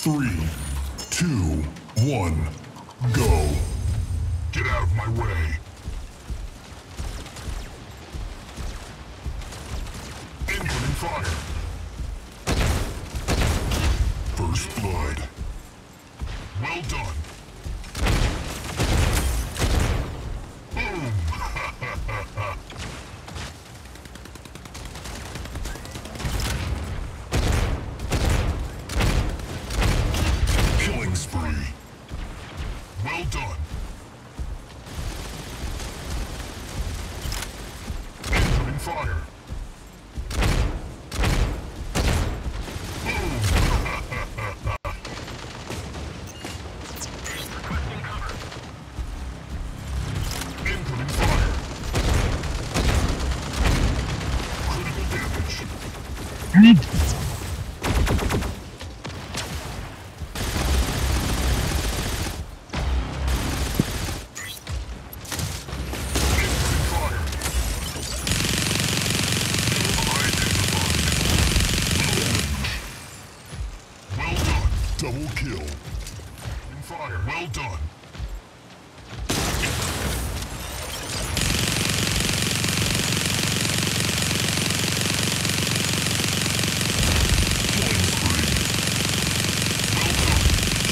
3, 2, 1, go. Get out of my way. Incoming fire. First blood. Well done. Boom. Killing spree. Well done. Incoming fire. Boom. Requesting cover. Incoming fire. Critical damage. Double kill. In fire. Well done. Killing spree. Well done.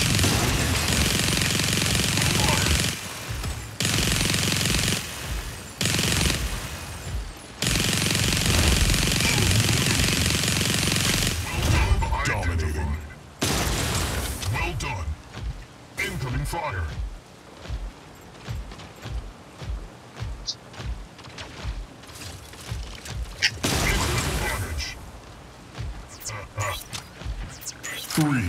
Fire. Well done. Dominating. Well done. Incoming fire. Incoming damage. 3, 2, 1.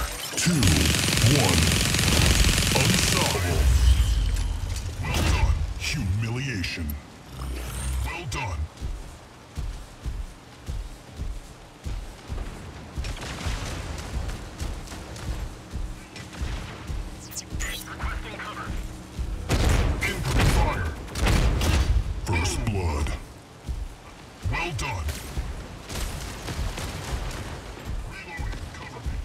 Unstoppable. Well done. Humiliation. Well done. Requesting cover. Incoming fire. First blood. Well done. Reloading. Cover me.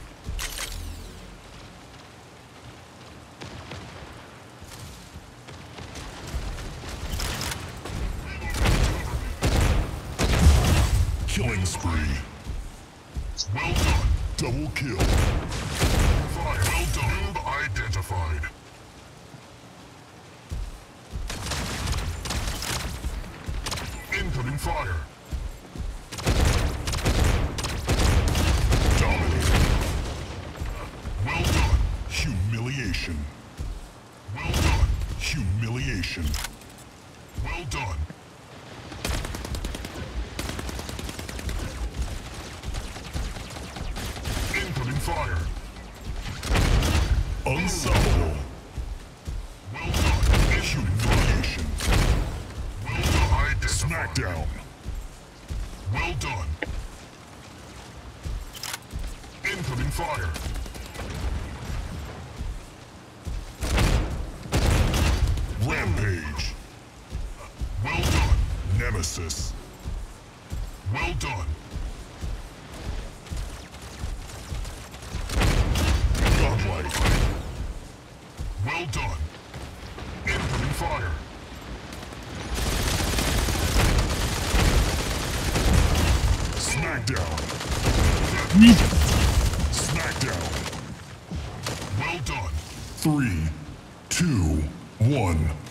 Killing spree. Well done. Double kill. Fire. Well done. Noob identified. Incoming fire. Dominating. Well done. Humiliation. Well done. Humiliation. Well done. Incoming fire. Unstoppable. Well done. Humiliation. Well done. Smackdown. Well done. Incoming fire. Rampage. Well done. Nemesis. Well done. Godlike. Well done. Incoming fire. Smackdown. Smackdown. Well done. 3, 2, 1.